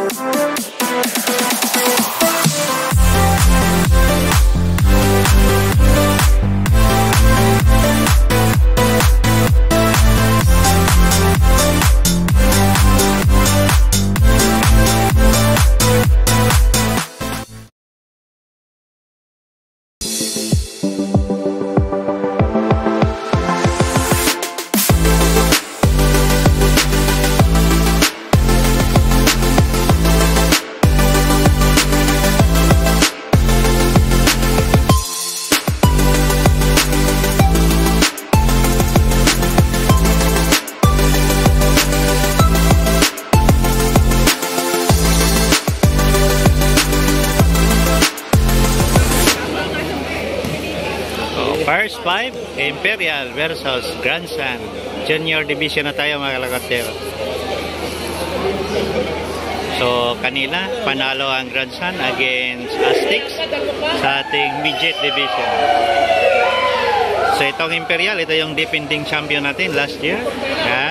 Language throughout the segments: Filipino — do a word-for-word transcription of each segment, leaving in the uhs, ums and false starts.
First five, Imperial versus Grandson. Junior Division na tayo mga kalakatero. So, kanina, panalo ang Grandson against Aztecs sa ating Midget Division. So, itong Imperial, ito yung defending champion natin last year. Yan.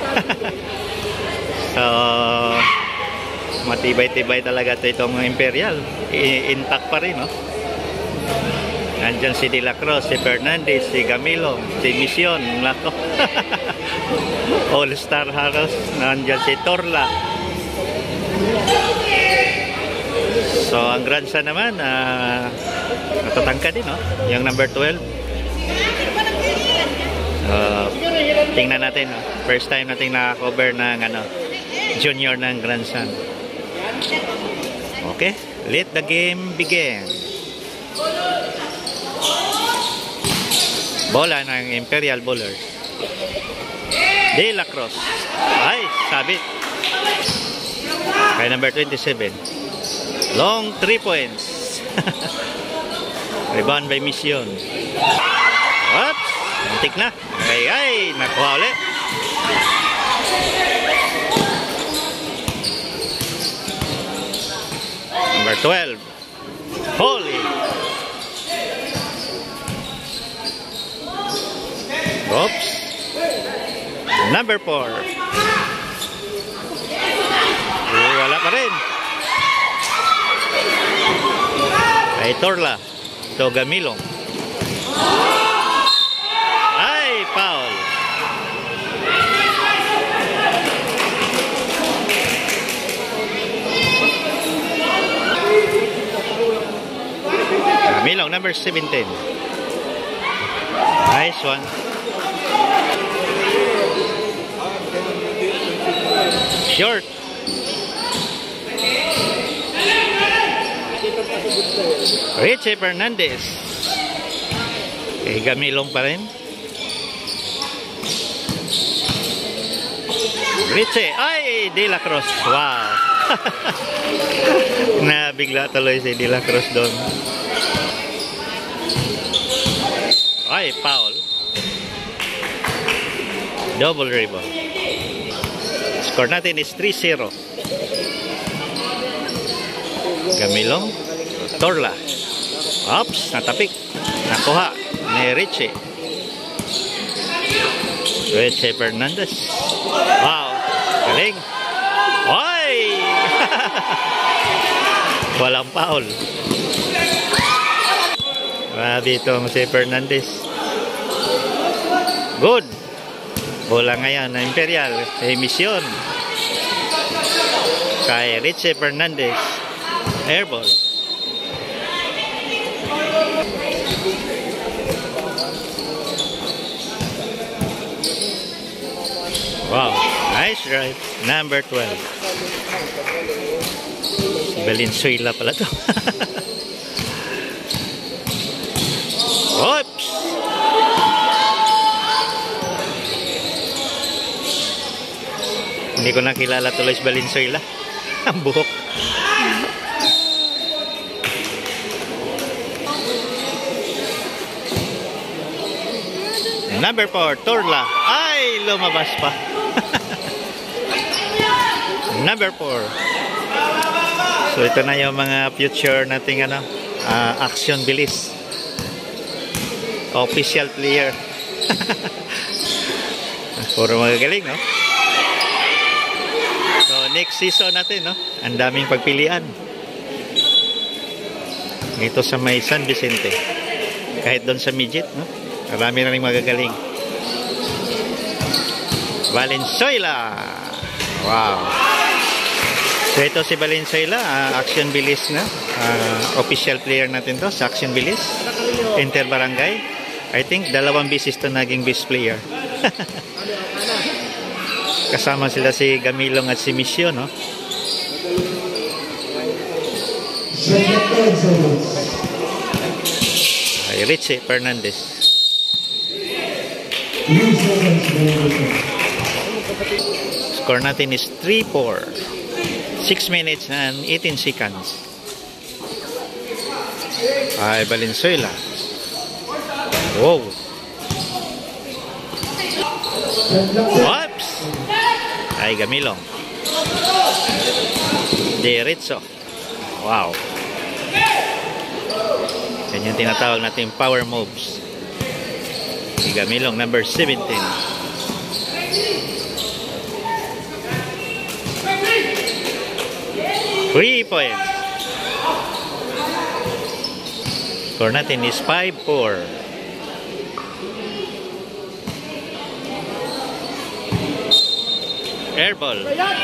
So, matibay-tibay talaga ito itong Imperial. I intact pa rin, no? Nandyan si De La Cruz, si Fernandez, si Camilo, si Mission, nako. All-Star Haros, nandyan si Torla. So, ang Grandson naman, uh, natatangka din, no? Yung number twelve. Uh, tingnan natin, no? First time natin na-cover ng ano, junior ng Grandson. Okay, let the game begin. Bola ng Imperial Bowler. De La Cruz. Ay, sabit. Kay number twenty-seven. Long three points. Rebound by Mission. Oops. Antik na. Ay, ay. Nakuha ulit. Number twelve. Holy. Oops. Number four. Oh, wala pa rin. Ay, Torla. Ito, Gamilong. Ay, foul. Gamilong, number seventeen. Nice one. Short. Richie Fernandez. Okay, Gamilong pa rin. Richie. Ay, De La Cruz. Wow. Nabigla tuloy si De La Cruz doon. Ay, foul. Double rebound. Score natin is three zero. Gamilong. Torla. Oops, natapik. Nakuha ni Richie. Richie Fernandez. Wow. Galing. Ay! Walang foul. Grabe itong si Fernandez. Good. Bola ngayon na Imperial. Mission. Kay Richie Fernandez. Airball. Wow. Nice drive. Number twelve. Valenzuela pala to. Oops. Hindi ko nakilala tuloy si Valenzuela. Ang buhok. Number four, Torla. Ay, lumabas pa. Number four. So ito na yung mga future nating ano, uh, action bilis. Official player. Puro magagaling, no? So next season natin, no? Ang daming pagpilian. Ito sa may San Vicente. Kahit doon sa midget, no? Marami na rin magagaling. Valenzuela. Wow. So ito si Valenzuela, uh, Action Bilis na. Uh, official player natin to sa Action Bilis. Inter Barangay. I think dalawang bisis to naging best player. Kasama sila si Gamilong at si Mission, no? Ay, Richie Fernandez. Score natin is three four. six minutes and eighteen seconds. Ay, Valenzuela. Wow. Oops. Ay, Gamilong. Diretso. Wow. Yan yung tinatawag natin power moves. Si Gamilong, number seventeen. Three points. Score natin is five four. Airball.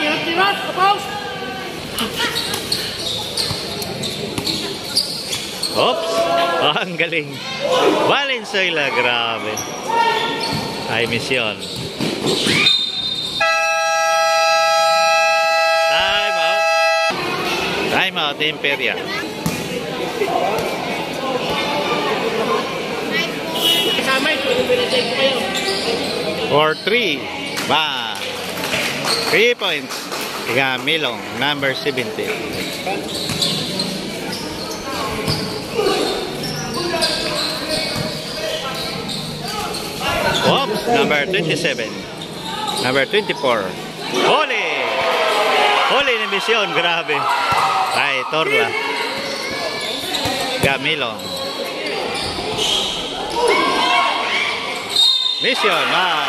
Oops. Oh, ang galing. Valenzuela, grabe. Ay, Mission. Time out. Time out, Imperia. four three. Ba. three points. Gamilong, number seventeen. Oops, number twenty-seven. Number twenty-four. Huli! Huli ni Mission, grabe. Ay, Torla. Gamilong. Mission, wow.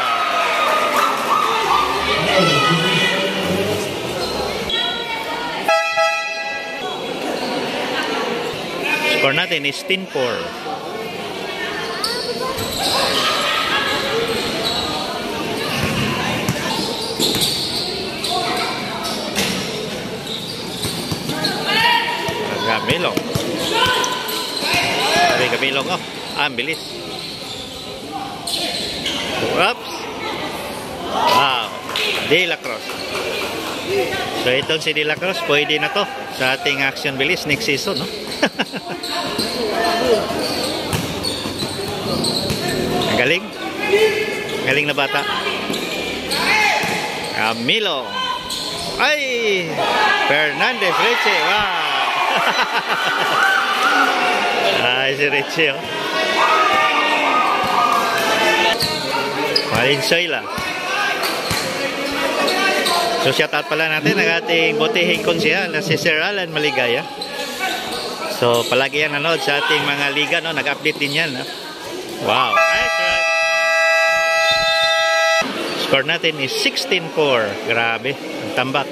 Score natin is ten four. Gamilong. Sabi Gamilong, oh, ah, bilis. Oops. Wow. De La Cruz. So itong si De La Cruz, pwede na to sa ating Action Bilis next season, no? Ang galing. Galing na bata. Gamilong. Ay! Fernandez, Richie. Wow! Ay, si Richie, oh. Valenzuela. So, shout out pala natin ang ating botihing konsehal na si Sir Alan Maligaya. So, palagi yan nanood sa ating mga liga, no? Nag-update din yan, no? Wow! Nice, right? Score natin is sixteen four. Grabe. Ang tambak.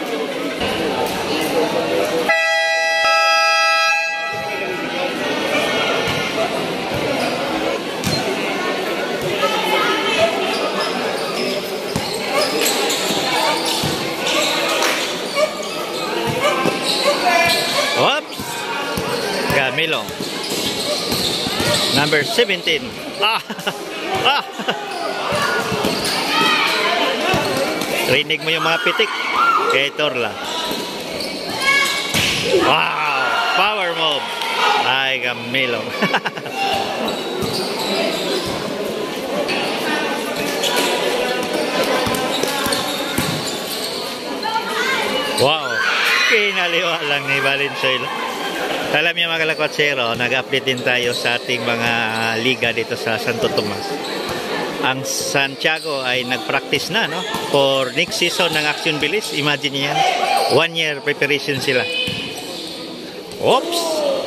Oops. Gamilong. Number seventeen. Ah! Ah! Rinig mo yung mga pitik kay Torla. Wow! Power move. Ay, Gamilong. Wow! Kinaliwa lang ni Valenzuela. Alam niyo mga kalakotsero, nag-update din tayo sa ating mga liga dito sa Santo Tomas. Ang Santiago ay nag-practice na, no? For next season ng Action Bilis. Imagine niyo yan. One year preparation sila. Oops!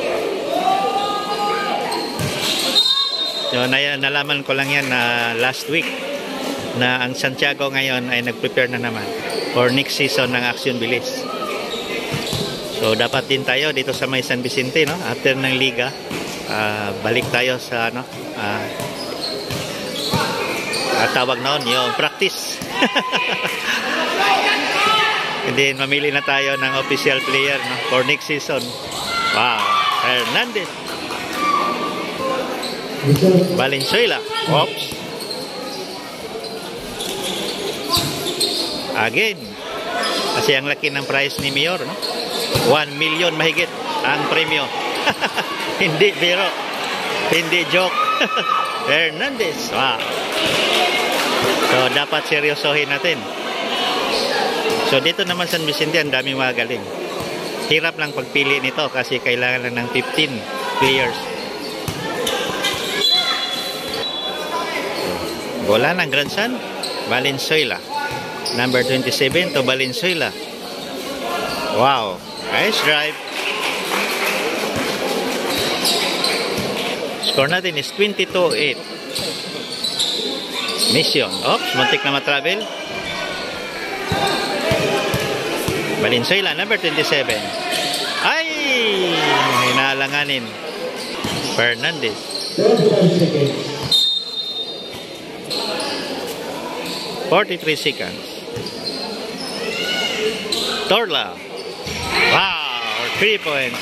So, na nalaman ko lang yan na last week na ang Santiago ngayon ay nag-prepare na naman. for next season ng Action Bilis. So dapat din tayo dito sa may San Vicente, no? After ng liga, uh, balik tayo sa ano, uh, uh, tawag noon yung practice. Hindi, mamili na tayo ng official player, no? For next season. Wow, Hernandez, Valenzuela. Oops. Again, kasi ang laki ng price ni Mayor, no? one million mahigit ang premyo. Hindi biro, hindi joke. Hernandez. Wow. So dapat seryosohin natin. So dito naman San Vicente, ang daming magaling. Hirap lang pagpili nito kasi kailangan lang ng fifteen players. Bola ng grandson, Valenzuela. Number twenty-seven to Valenzuela. Wow, nice drive. Score natin is twenty-two eight. Mission. Oops, muntik na matravel. Valenzuela, number twenty-seven. Ay, hinalanganin. Fernandez. forty-three seconds. Torla. Wow, three points.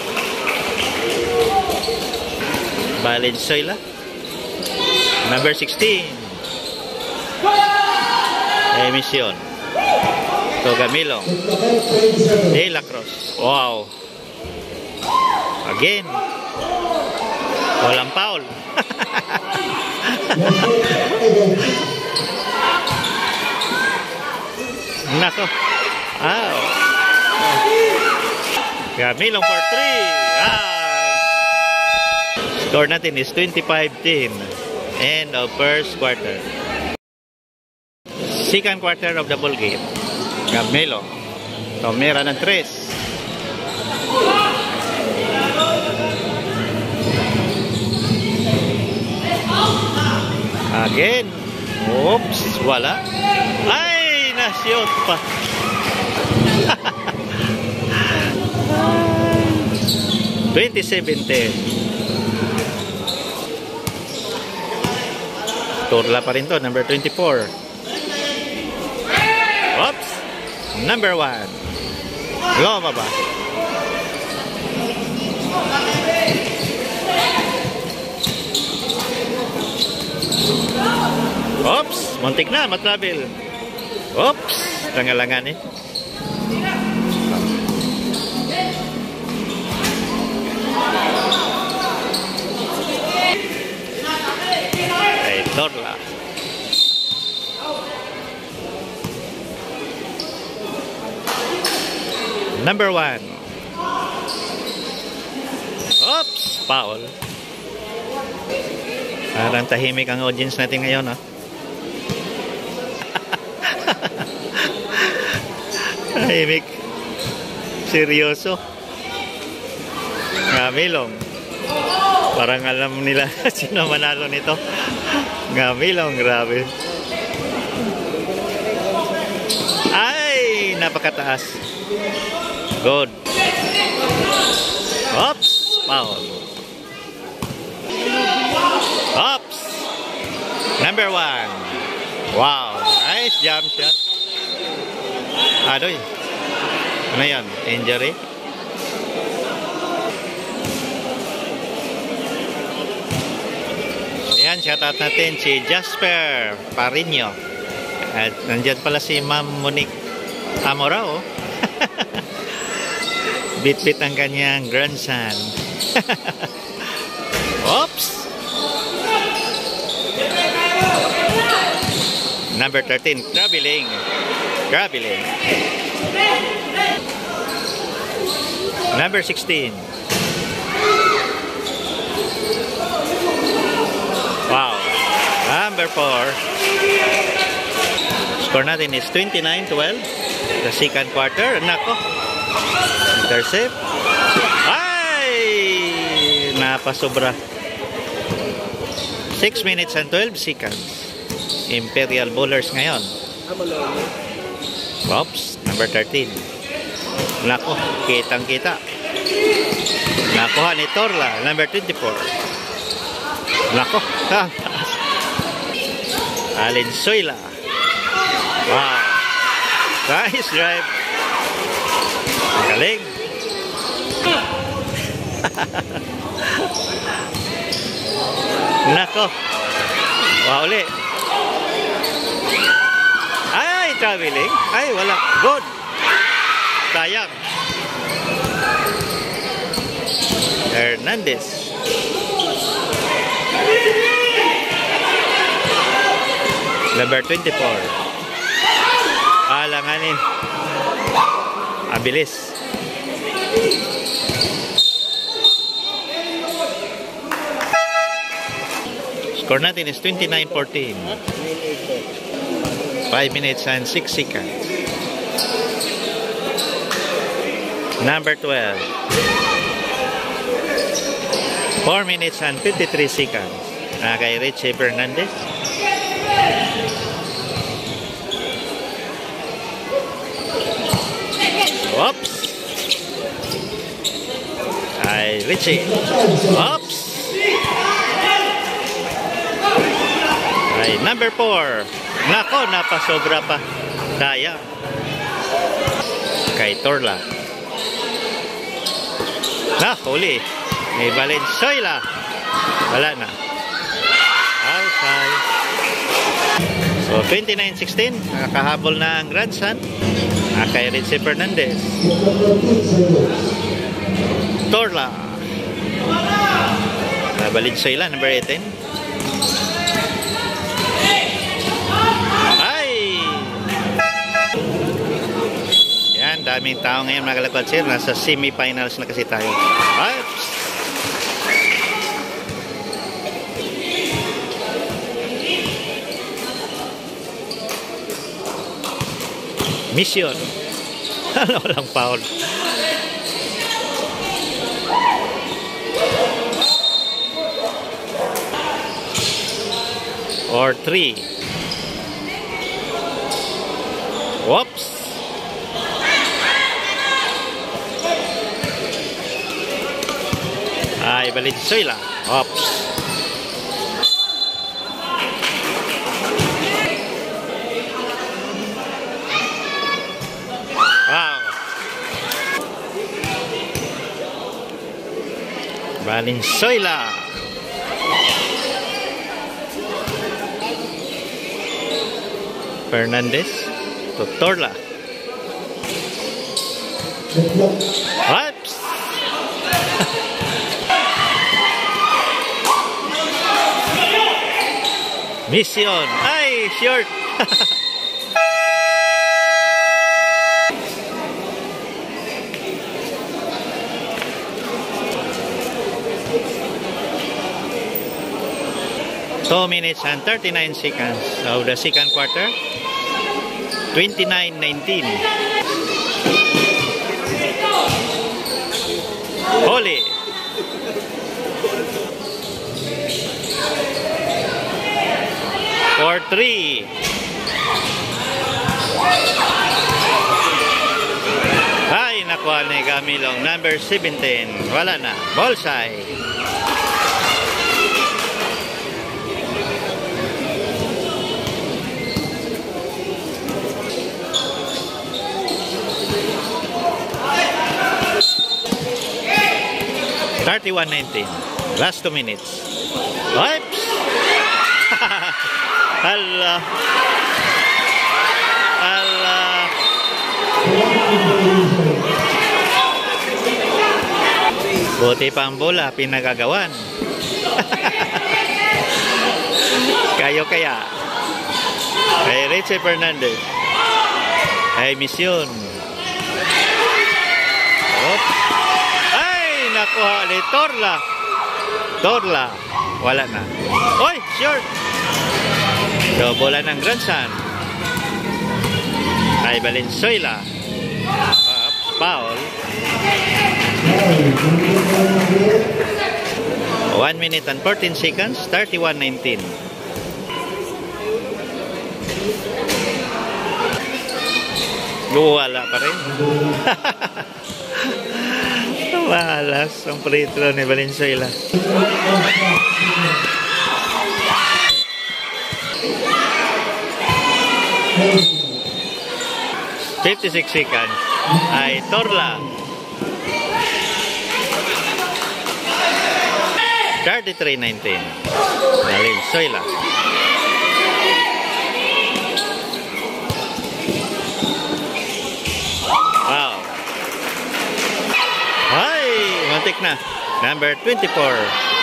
Valenzuela. Number sixteen. Emission. Togamilo. De La Cruz. Wow. Again. Walang foul. Nako. Wow. Gamilong for three. Ah. Score natin is twenty-five ten. End of first quarter. Second quarter of the ball game. Gamilo. Tomera ng tres. Again. Oops. Wala. Ay! Nasyot pa. twenty-seven ten. Torla pa rin to, number twenty-four. Oops. Number one. Loma ba? Oops. Muntik na, matravel. Oops. Langalangan eh. Ay, Torla. Number one. Oops. Foul. Parang tahimik ang audience natin ngayon, ha? Tahimik. Seryoso. Ngamilong. Parang alam nila sino manalo nito. Ngamilong, grabe. Ay, napakataas. Good. Oops. Foul. Oops. Number one. Wow. Nice jump shot. Adoy. Ano yan? Injury? Ayan, shoutout natin si Jasper Parino. At nandyan pala si Ma'am Monique Amorao. Bit-bit ang kanyang grandson. Oops! Number thirteen, traveling. Traveling. Number sixteen. Wow. Number four. Score natin is twenty-nine twelve. The second quarter. Nako. Intercept. Ay! Napasobra. six minutes and twelve seconds. Imperial Bowlers ngayon. Oops, number thirteen. Nako, kitang-kita. Nakuha ni Torla, number twenty-four. Nako, ang taas. Valenzuela. Wow. Nice drive. Galing. Nako. Wow, ulit. Ay, traveling. Ay, wala. Good. Sayang. Hernandez. Number twenty-four. Alanganin. Abilis. Score natin is twenty-nine fourteen. five minutes and six seconds. Number twelve. four minutes and fifty-three seconds. Ah, kay Richie Fernandez. Oops. Ay, Richie. Oops. Ay, number four. Nako, napasobra pa. Daya. Kay Torla. Na, huli. May Valenzuela. Wala na. Outside. So, twenty-nine sixteen. Nakakahabol na ang grandson. Ah, kay Richie Fernandez. Torla. Ah, Valenzuela, number eighteen. Ay! Yan, daming tao ngayon mga kalakot sir. Nasa semi-finals na kasi tayo. Ay! Mission. Ano lang foul. Or three. Whoops. Ay, Valenzuela. Whoops. Wow. Valenzuela. Fernandez to Torla. Oops. Mission. Ay, short. two minutes and thirty-nine seconds of the second quarter. twenty-nine nineteen. Holy. For three. Ay, nakuha ni Camilong. Number seventeen. Wala na. Bullseye. thirty-one nineteen. Last two minutes. Oops. Allah. Allah. Buti pa ang bola, pinagagawan. Kayo kaya. Ay, Richie Fernandez. Ay, Mission. Oops. Nakuha ni Torla. Torla. Wala na. Oy, short. So, bola ng grandson. Ay, Valenzuela. Oops, foul. one minute and fourteen seconds. thirty-one nineteen. Wala pa rin. Malas ang free throw ni Valenzuela. fifty-six seconds. Ay Torla. thirty-three nineteen. Valenzuela. Wow. Ay, mantik na. Number twenty-four.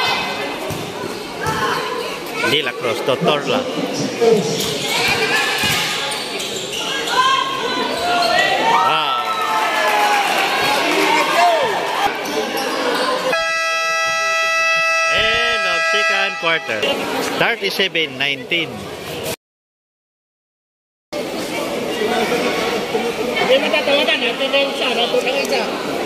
De La Cruz to Torla. Wow. End of second quarter. thirty-seven nineteen. Hindi matatawagan natin na yung isa, natin ang isa.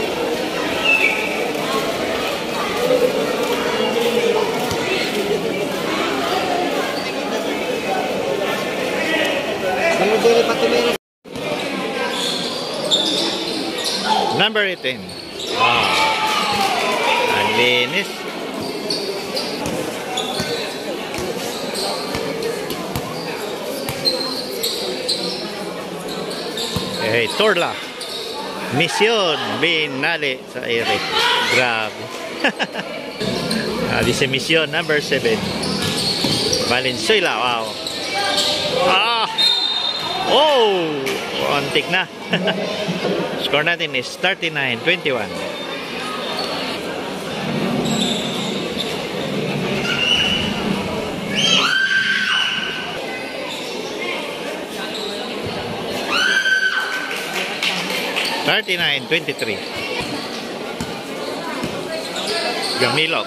Number eighteen. Wow. Ang linis. Hey, Torla. Misyon binali sa ere. Grabe. Ah, dice Misyon number seven. Valenzuela. Wow. Ah. Oh, ontik na. Score natin is thirty-nine twenty-one. thirty-nine twenty-three. Gamilo.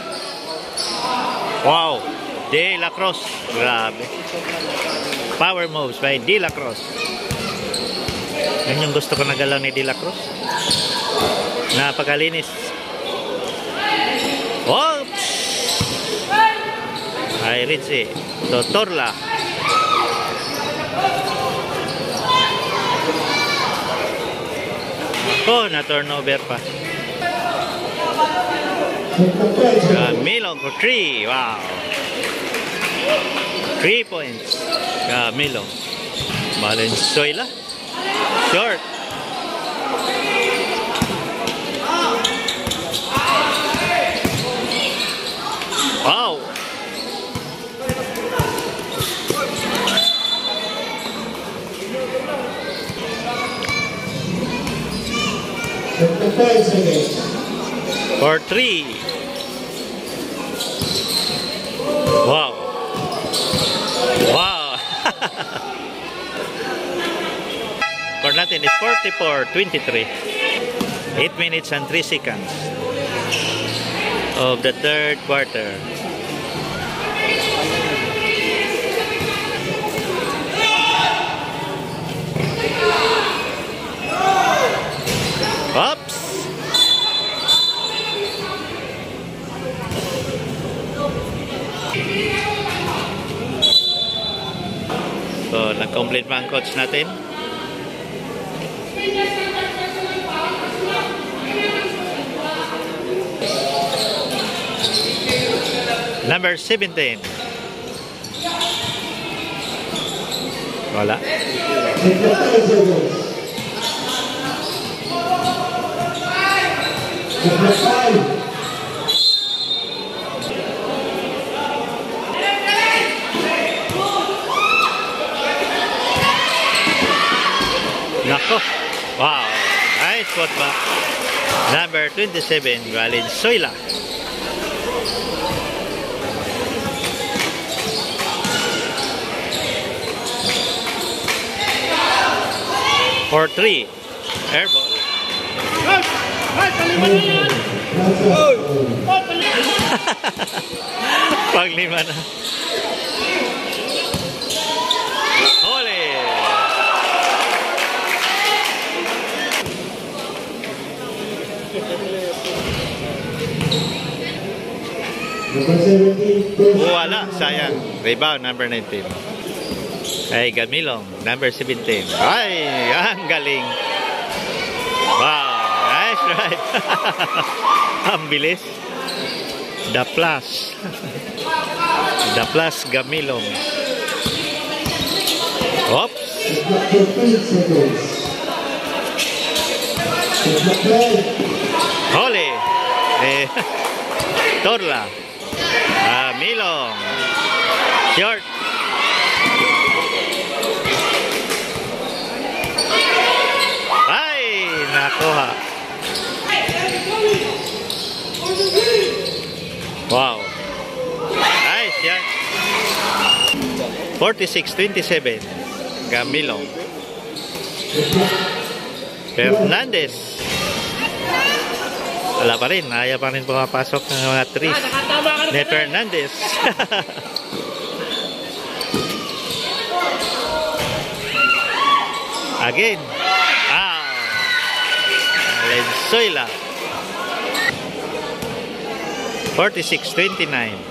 Wow. De La Cruz. Grabe. Power moves by De La Cruz. Yan yung gusto ko na galaw ni De La Cruz. Napakalinis. Oops! Ay, Ritzy. To Torla. Oh, na turnover pa. Camilo for three. Wow. Three points. Camilo. Valenzuela. Short. Wow. For three. Wow. Wow. Score natin is forty-four twenty-three. eight minutes and three seconds of the third quarter. Oops! So, nag-complete pa ang coach natin. Number seventeen. Wala. Nako. Wow. Nice spot ba? Number twenty-seven, Valenzuela. For three. Airball. Paglima na. Hole! Wala, sayang. Rebound, number nineteen. Ay, Gamilong, number seventeen. Ay, ang galing. Ang bilis. The Plus. The Plus Gamilong. Oops. Hole. Eh, Torla. Ah, Milong. Short. Ay, nakuha. Wow. Nice yan. forty-six twenty-seven. Gamilong. Fernandez. Wala pa rin. Ayaw pa rin pumapasok ng mga trees. Ni Fernandez. Again. Ah. Valenzuela. forty-six twenty-nine.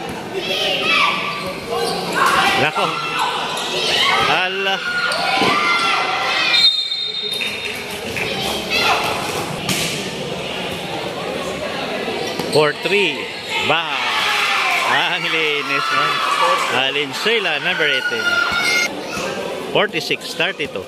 Lako. Ala. four three. Bah. Ang linis man. Valenzuela, number eighteen. forty-six thirty-two.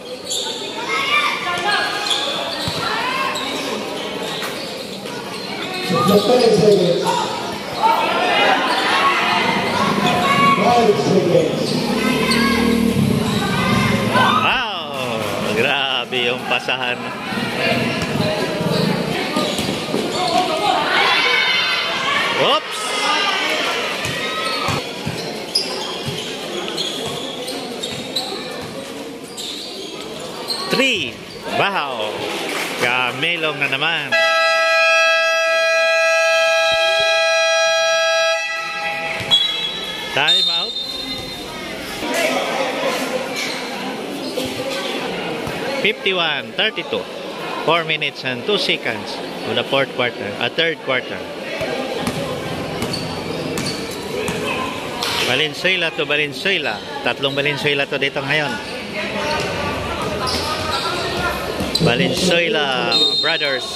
Wow! Grabe yung pasahan. Oops! Three. Wow! Gamilong na naman. Time out. fifty-one thirty-two. four minutes and two seconds to the fourth quarter, a third quarter. Valenzuela to Valenzuela. Tatlong Valenzuela to dito ngayon. Valenzuela brothers.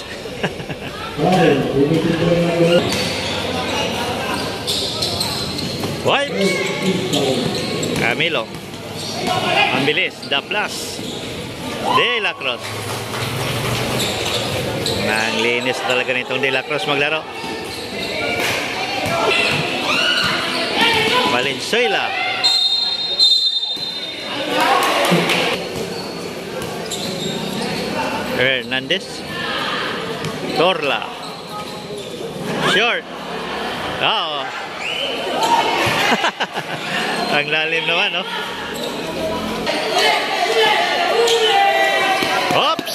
Wipes. Camilo. Ang bilis. The Plus. De La Cruz. Ang linis talaga nitong De La Cruz maglaro. Valenzuela. Hernandez. Torla. Short. Oh. Ang lalim naman, no? Oops!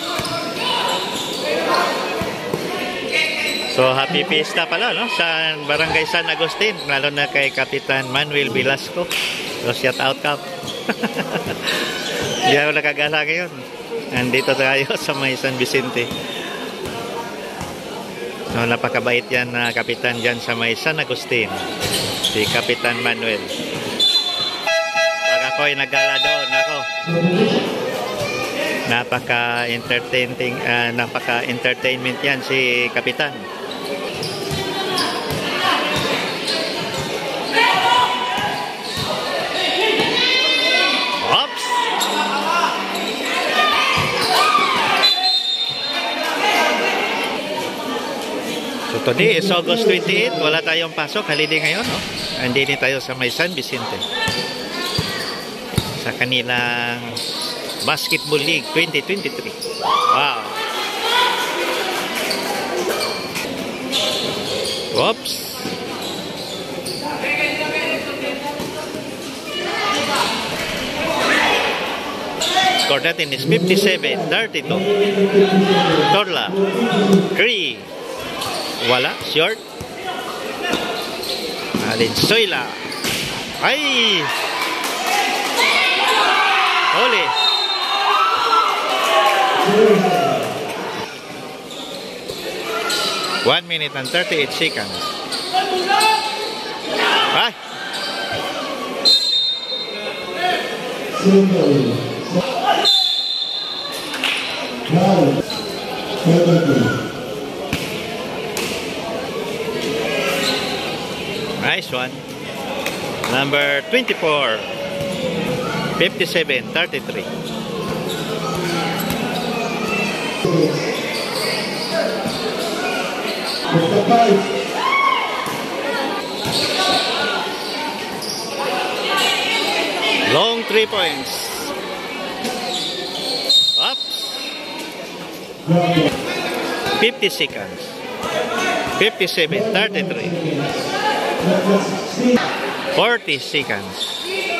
So, happy fiesta pala, no? Sa Barangay San Agustin, lalo na kay Kapitan Manuel Velasco. So, shout out ka. Hindi ako nakagala ngayon. Nandito tayo sa may San Vicente. So, napakabait yan na kapitan dyan sa may San Agustin. Si Kapitan Manuel. Pag ako'y nagala doon, ako. Napaka-entertaining, uh, napaka-entertainment yan si Kapitan. Oops! So today is August twenty-eighth. Wala tayong pasok. Holiday ngayon, no? Andini tayo sa may San Vicente. Sa kanilang Basketball League twenty twenty-three. Wow! Oops! Score natin is fifty-seven thirty-two. Torla. three. Wala. Short. Valenzuela. Ay! Ole! one minute and thirty-eight seconds. Ay! Nice one. Number twenty-four. fifty-seven thirty-three. Long three points. Ups. fifty seconds. fifty-seven thirty-three. forty seconds.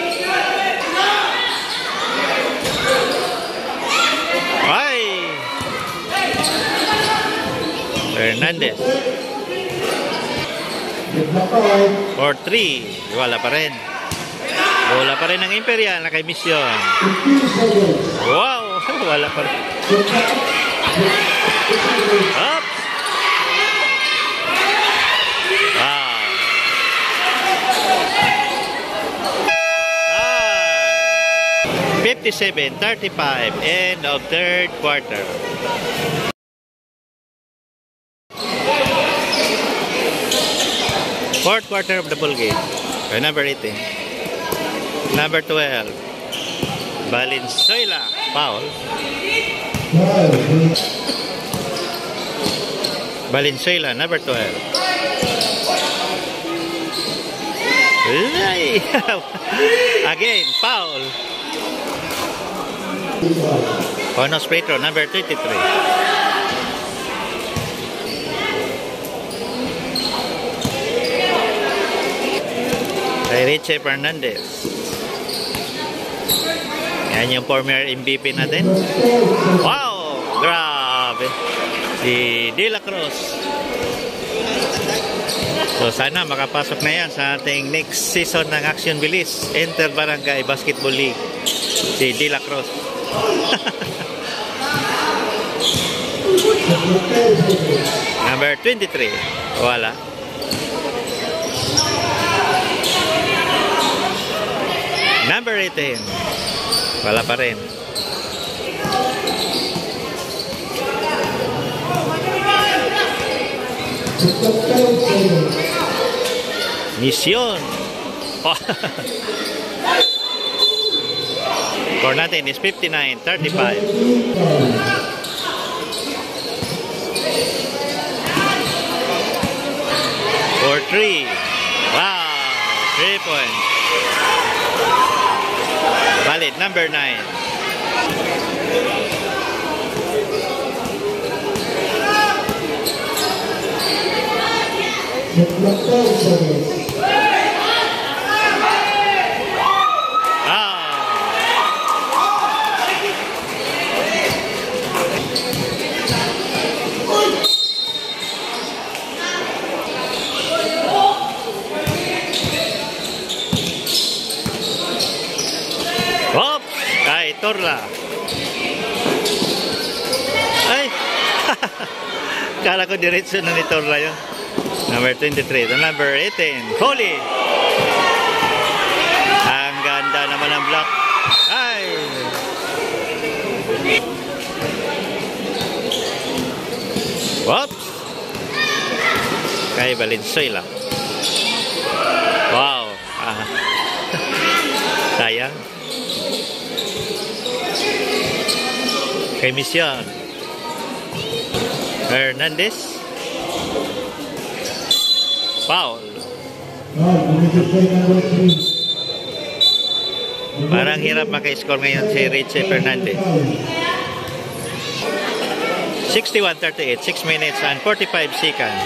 Ay! Hernandez. For three. Wala pa rin. Wala pa rin ang Imperial na kay Mission. Wow! Wala pa rin. Up! Wow! fifty-seven thirty-five, end of third quarter. Fourth quarter of the ball game. Okay, number eighteen. Number twelve. Valenzuela. Foul. Valenzuela, number twelve. Again, foul. Bonus Petro, number twenty-three. Kay Richie Fernandez. Yan yung former M V P natin. Wow! Grabe! Si De La Cruz. So sana makapasok na yan sa ating next season ng Action Bilis Inter Barangay Basketball League. Si De La Cruz. Number twenty-three. Wala. Number eighteen. Wala pa rin. Mission. Score natin is fifty-nine thirty-five. For three. Wow. Three points. Valid. Number nine. Torla. Ay! Kala ko diretso na ni Torla yun. Number twenty-three. The number eighteen. Holy! Ang ganda naman ang block. Ay! Whoops! Kay Valenzuela. Wow! Ah. Sayang. Kay Mission. Hernandez. Foul. Parang hirap maka-score ngayon si Richie Fernandez. sixty-one thirty-eight. six minutes and forty-five seconds.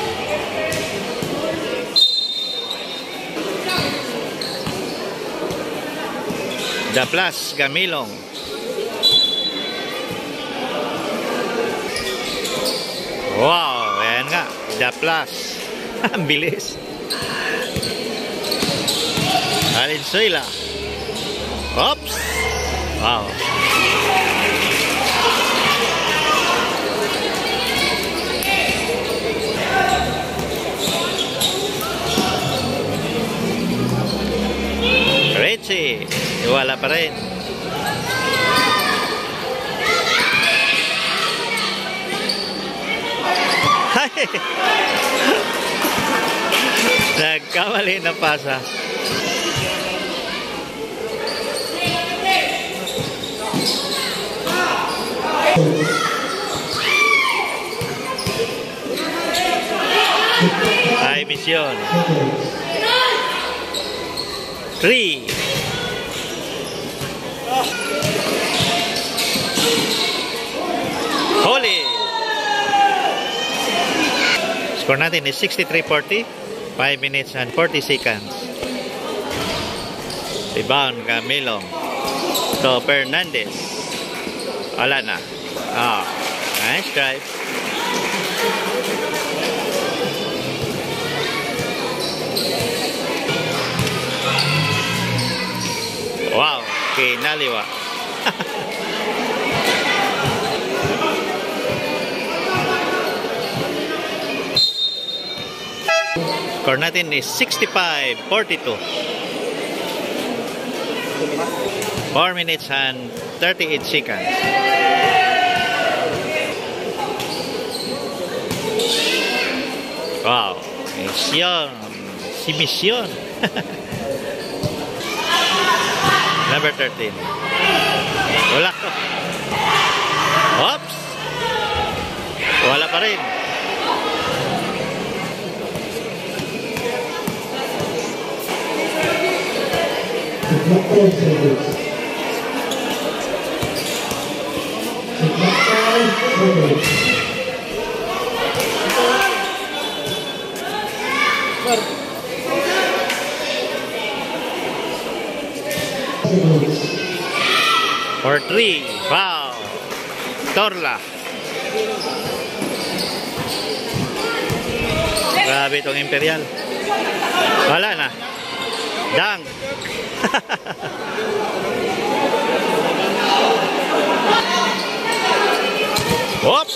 The Plus Gamilong. Wow, ayan nga. The Plus. Ang bilis. Valenzuela. Oops. Wow. Richie. Wala pa rin. Nagkamali na pasa. Ay, misyon. Three. Holy. Score natin is sixty-three forty. five minutes and forty seconds. Rebound, Camilo. To Fernandez. Wala na. Ah, nice drive. Wow, kinaliwa. Score natin is sixty-five forty-two. four minutes and thirty-eight seconds. Wow, misyon. Si misyon. Number thirteen. Wala ko. Oops. Wala pa rin. For three. Wow. Torla. Grabe itong Imperial. Wala na. Dang. Oops.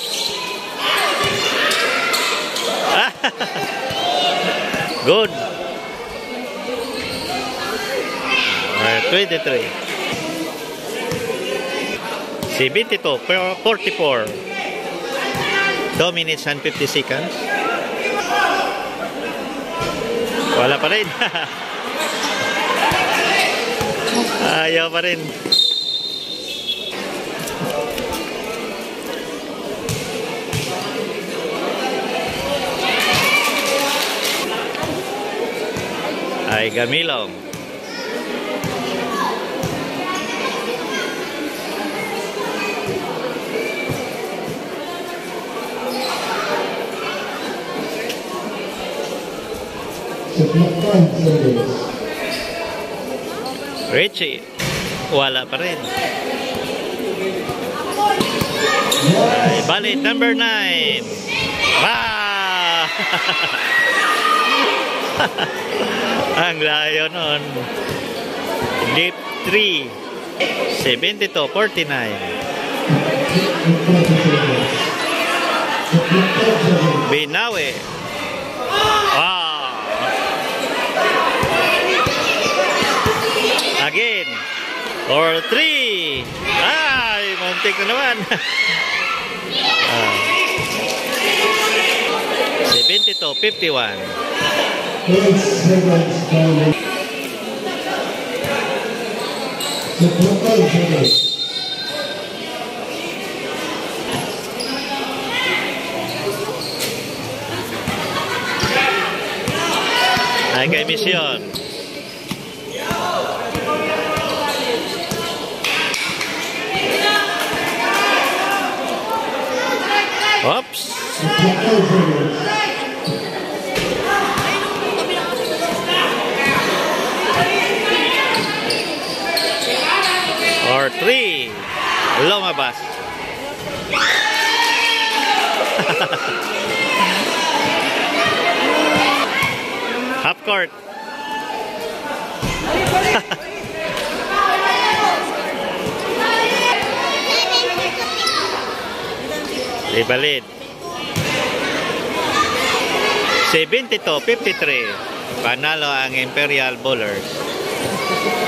Good. twenty-three. seventy-two forty-four. two minutes and fifty seconds. Wala pa rin. Ayaw pa rin. Ay, Gamilong. Richie. Wala pa rin. Ay, balik number nine. Ah! Ang layo nun. Deep three. seventy-two forty-nine. Binawi. Ah! Again. Or three. Ay, muntik na naman. ah. seventy-two fifty-one. Ay, kay misyon. Oops. Or three. Lumabas. Half court. Ibalid. seventy-two fifty-three. Panalo ang Imperial Bowlers.